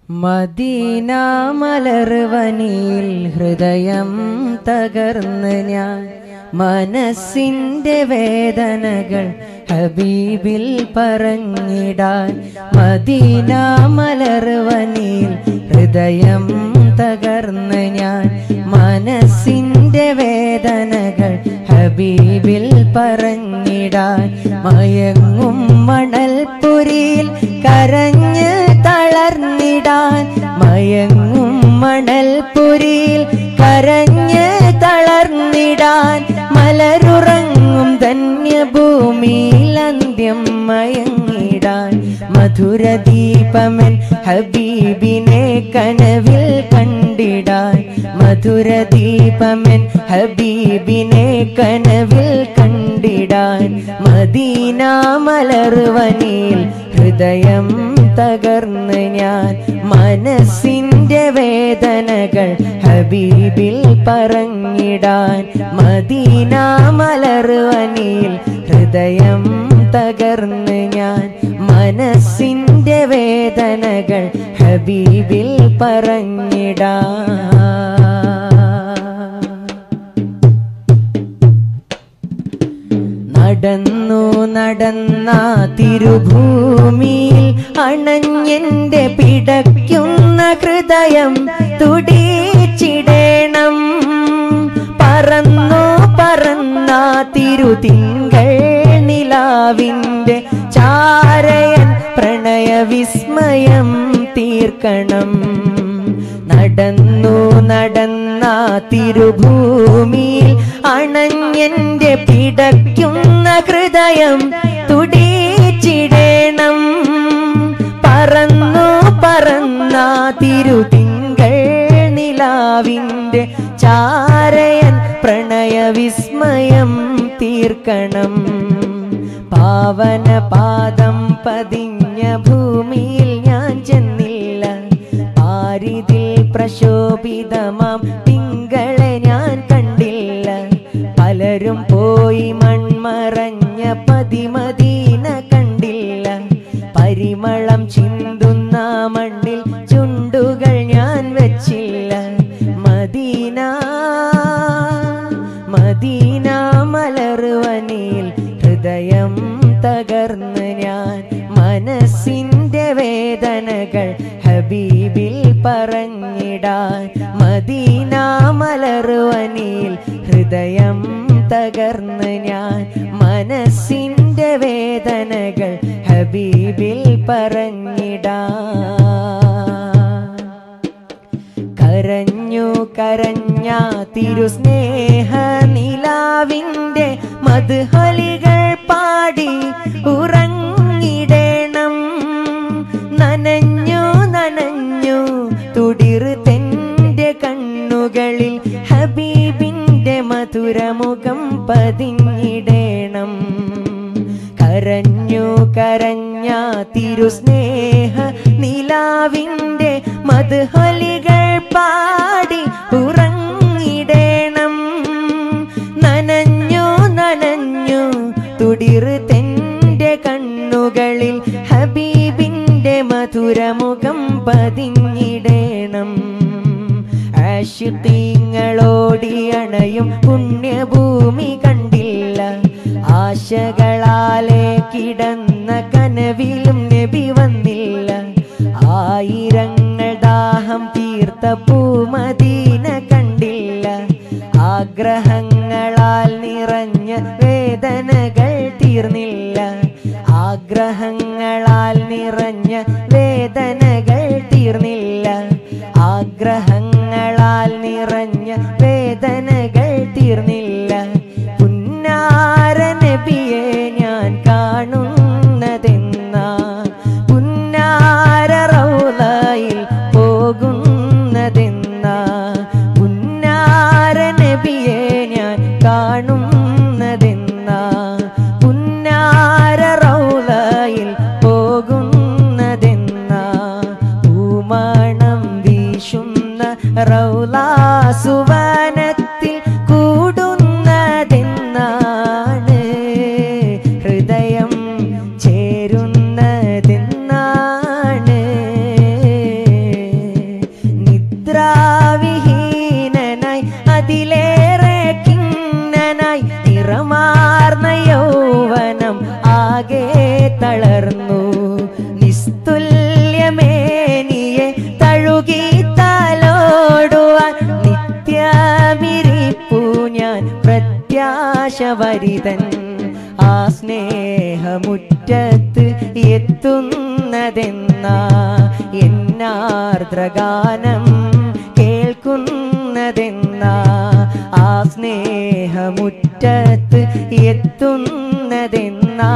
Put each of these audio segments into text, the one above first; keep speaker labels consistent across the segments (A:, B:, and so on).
A: Medina മലർവനിയിൽ ഹൃദയം തകർന്ന് ഞാൻ മനസ്സിന്റെ വേദനകൾ ഹബീബിൽ പറഞ്ഞിടാൻ. മദീന മലർവനിയിൽ ഹൃദയം തകർന്ന് ഞാൻ മനസ്സിന്റെ വേദനകൾ ഹബീബിൽ പറഞ്ഞിടാൻ. മയങ്ങും മണൽപ്പുരിയിൽ കരഞ്ഞ് തളർന്നിടാൻ. മയങ്ങും മണൽപ്പുരിയിൽ കരഞ്ഞ് തളർന്നിടാൻ. മലരുറങ്ങും ധന്യഭൂമിയിൽ അന്ത്യം മയങ്ങിടാൻ. മധുരദീപമൻ ഹബീബിനെ കനവിൽ കണ്ടിടാൻ. മധുരദീപമൻ ഹബീബിനെ കനവിൽ കണ്ടിടാൻ. മദീന മലർവനിയിൽ ഹൃദയം തകർന്ന് ഞാൻ മനസ്സിന്റെ വേദനകൾ ഹബീബിൽ പറഞ്ഞിടാൻ. മദീന മലർവനിയിൽ ഹൃദയം തകർന്ന് ഞാൻ മനസ്സിന്റെ വേദനകൾ ഹബീബിൽ പറഞ്ഞിടാൻ. നടന്നു നടന്ന തിരുഭൂമിയിൽ അണഞ്ഞെന്റെ പിടയ്ക്കുന്ന ഹൃദയം തുടിച്ചിടേണം. പറന്നു പറന്ന തിരുതിങ്കൾ നിലാവിന്റെ ചാരയൻ പ്രണയവിസ്മയം തീർക്കണം. നടന്നു നടന്ന തിരുഭൂമിയിൽ അണഞ്ഞെന്റെ പിടയ്ക്കുന്ന ഹൃദയം തുടിച്ചിടേണം. പറന്നു പറന്ന തിരുതിങ്കൾ നിലാവിന്റെ ചാരയൻ പ്രണയവിസ്മയം തീർക്കണം. പാവന പാദം പതിഞ്ഞ ഭൂമിയിൽ ഞാൻ ചെന്നില്ല. പാരിതിൽ പ്രശോഭിതമാം തിങ്കളെ ഞാൻ കണ്ടില്ല. പലരും പോയി മൺമറഞ്ഞ പതിമദീന കണ്ടില്ല. പരിമളം ചിന്തുന്ന മണ്ണിൽ ചുണ്ടുകൾ ഞാൻ വെച്ചില്ല. മദീന മദീന മലർവനിയിൽ ഹൃദയം തകർന്ന് ഞാൻ മനസ്സിന്റെ വേദനകൾ ഹബീബിൽ പറഞ്ഞിടാൻ. മദീന മലർവനിയിൽ ഹൃദയം തകർന്ന് ഞാൻ മനസ്സിന്റെ വേദനകൾ ഹബീബിൽ പറഞ്ഞിടാൻ. കരഞ്ഞു കരഞ്ഞ തിരുസ്നേഹ നിലാവിന്റെ മദ്ഹലികൾ പാടി ഉറങ്ങിടേണം. നനഞ്ഞു നനഞ്ഞു തുടിർതെന്റെ കണ്ണുകളിൽ ഹബീബിന്റെ മധുരമുഖം പതിഞ്ഞിടേണം. കരഞ്ഞു കരഞ്ഞ തിരുസ്നേഹ നിലാവിന്റെ മദ്ഹലികൾ പാടി ഉറങ്ങിടേണം. നനഞ്ഞു നനഞ്ഞു തുടിർതെന്റെ കണ്ണുകളിൽ ഹബീബിന്റെ മധുരമുഖം പതിഞ്ഞിടേണം. ആശിഖീങ്ങളോടി അണയും പുണ്യഭൂമി കണ്ടില്ല. ആശകളാലെ കിടന്ന കനവിലും നബി വന്നില്ല. ആയിരങ്ങൾ ദാഹം തീർത്ത പൂമദീന കണ്ടില്ല. ആഗ്രഹങ്ങളാൽ നിറഞ്ഞ വേദനകൾ തീർന്നില്ല. ആഗ്രഹങ്ങളാൽ നിറഞ്ഞ വേദനകൾ തീർന്നില്ല. ആഗ്രഹങ്ങളാൽ നിറഞ്ഞ വേദനകൾ തീർന്നില്ല. പുന്നാര നബിയെ ഞാൻ കാണുന്നതെന്നാ. പുന്നാര റൗളയിൽ പോകുന്നതെന്നാ. പുന്നാര നബിയെ ഞാൻ കാണുന്നതെന്നാ. പുന്നാര റൗളയിൽ പോകുന്നതെന്നാ. പൂമണം വീശുന്ന റൗളാ സുവനത്തിൽ കൂടുന്നതെന്നാണ്. ഹൃദയം ചേരുന്നതെന്നാണ്. ആകാശവരിതൻ ആ സ്നേഹമുറ്റത്ത് എത്തുന്നതെന്നാ എന്നാർദ്രഗാനം കേൾക്കുന്നതെന്നാ ആ സ്നേഹമുറ്റത്ത് എത്തുന്നതെന്നാ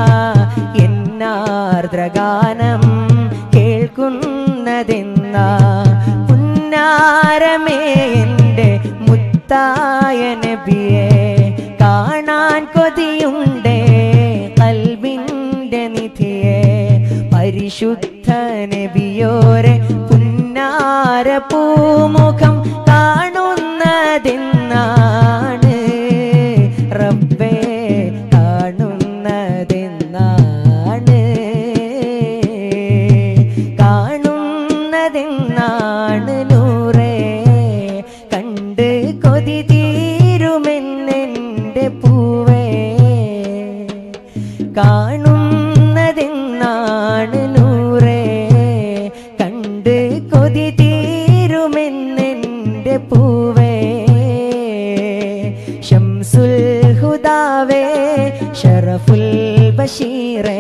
A: എന്നാർദ്രഗാനം കേൾക്കുന്നതെന്നാ പുന്നാരമേ എൻ്റെ മുത്തായ നബിയെ കാണാൻ കൊതിയുണ്ടേ ഖൽബിൻ്റെ നിധിയെ പരിശുദ്ധ നബിയോരെ പുന്നാര പൂമുഖം കാണുന്നതെന്നാണ് റബ്ബേ കാണുന്നതെന്നാണ് കാണുന്നതെന്നാണ് നൂറേ കണ്ട് കൊതി തീരുമെന്നെൻ്റെ പൂവേ കാണുന്നതെന്നാണ് നൂറേ കണ്ട് കൊതി തീരുമെന്നെൻ്റെ പൂവേ ശംസുൽ ഹുദാവേ ഷറഫുൽ ബഷീറേ